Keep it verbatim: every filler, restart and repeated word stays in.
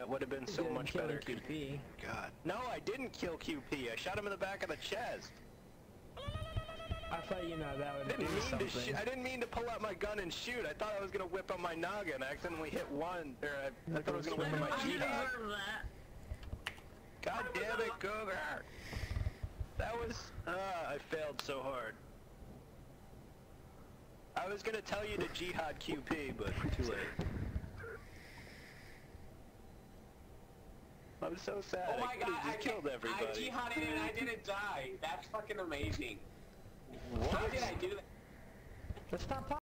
That would have been so much better. Q P. God. No, I didn't kill Q P. I shot him in the back of the chest. I thought, you know, that would I didn't do mean something. to sh I didn't mean to pull out my gun and shoot. I thought I was gonna whip on my noggin. I accidentally hit one. Or I, I thought I was gonna whip on my jihad. God damn it, Cougar! That was... Ah, I failed so hard. I was gonna tell you to jihad Q P, but too late. I'm so sad. Oh my I god, just I killed everybody. I jihaded and I didn't die. That's fucking amazing. What? How did I do that? Let's stop